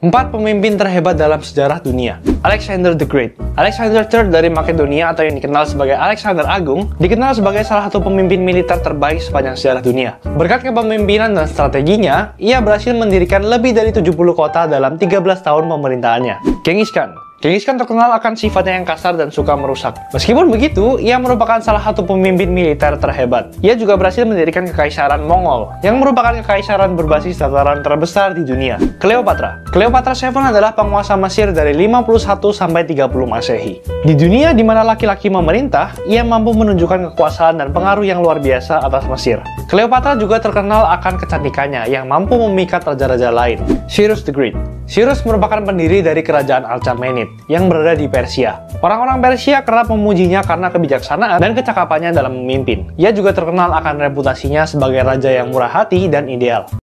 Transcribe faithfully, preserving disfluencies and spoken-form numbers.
Empat pemimpin terhebat dalam sejarah dunia. Alexander the Great. Alexander the Third dari Makedonia atau yang dikenal sebagai Alexander Agung, dikenal sebagai salah satu pemimpin militer terbaik sepanjang sejarah dunia. Berkat kepemimpinan dan strateginya, ia berhasil mendirikan lebih dari tujuh puluh kota dalam tiga belas tahun pemerintahannya. Genghis Khan. Genghis Khan terkenal akan sifatnya yang kasar dan suka merusak. Meskipun begitu, ia merupakan salah satu pemimpin militer terhebat. Ia juga berhasil mendirikan Kekaisaran Mongol, yang merupakan kekaisaran berbasis dataran terbesar di dunia. Cleopatra. Cleopatra Seven adalah penguasa Mesir dari lima puluh satu sampai tiga puluh Masehi. Di dunia di mana laki-laki memerintah, ia mampu menunjukkan kekuasaan dan pengaruh yang luar biasa atas Mesir. Cleopatra juga terkenal akan kecantikannya yang mampu memikat raja-raja lain. Cyrus the Great. Cyrus merupakan pendiri dari kerajaan Achaemenid yang berada di Persia. Orang-orang Persia kerap memujinya karena kebijaksanaan dan kecakapannya dalam memimpin. Ia juga terkenal akan reputasinya sebagai raja yang murah hati dan ideal.